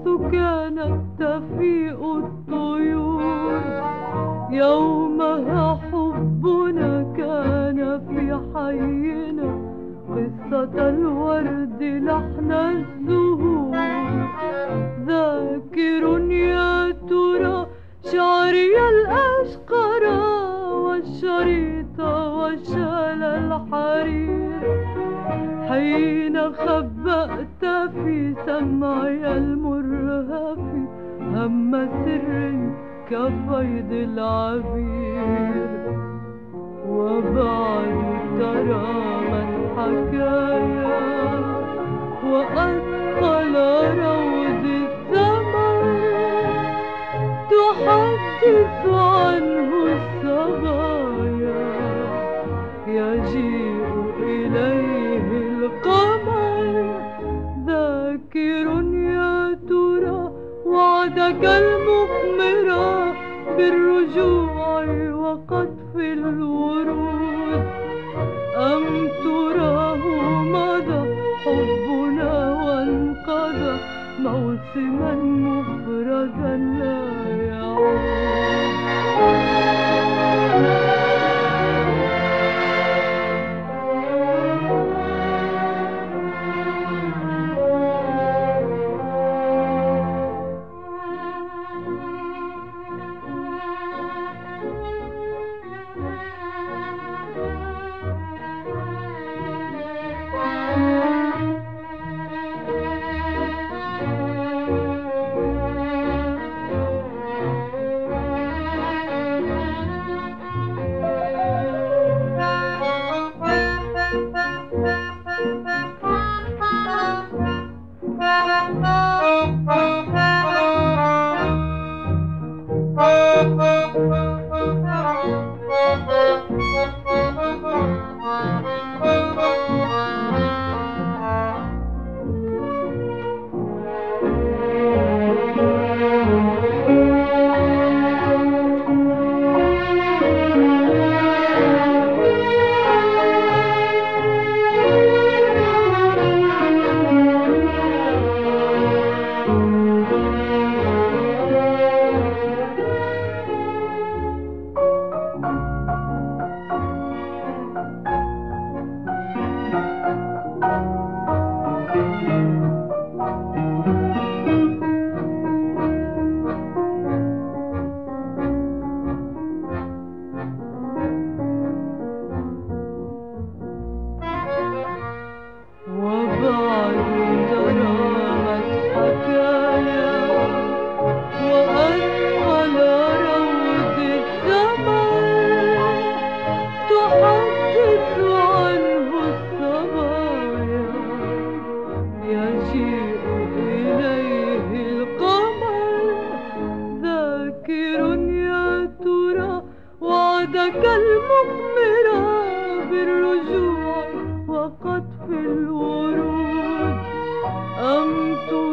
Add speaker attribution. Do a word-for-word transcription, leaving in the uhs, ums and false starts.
Speaker 1: حيث كانت تفيء الطيور. يومها حبنا كان في حينا قصة الورد لحن الزهور. ذاكر يا ترى شعري الأشقر والشريط وشال الحرير، حين خبأت في سمعي المرهف هم سر كفيض العبير. وبعد ترى من حكايا وأثقل روض الثمر تحدث عنه الصبايا. يجيء إليه القمر. ذاكر يا ترى وعدك المثمر بالرجوع وقطف الورود، أم تراه مضى حبنا وانقضى موسما مفردا لا يعود. وعدك المثمر بالرجوع وقطف الورود، أم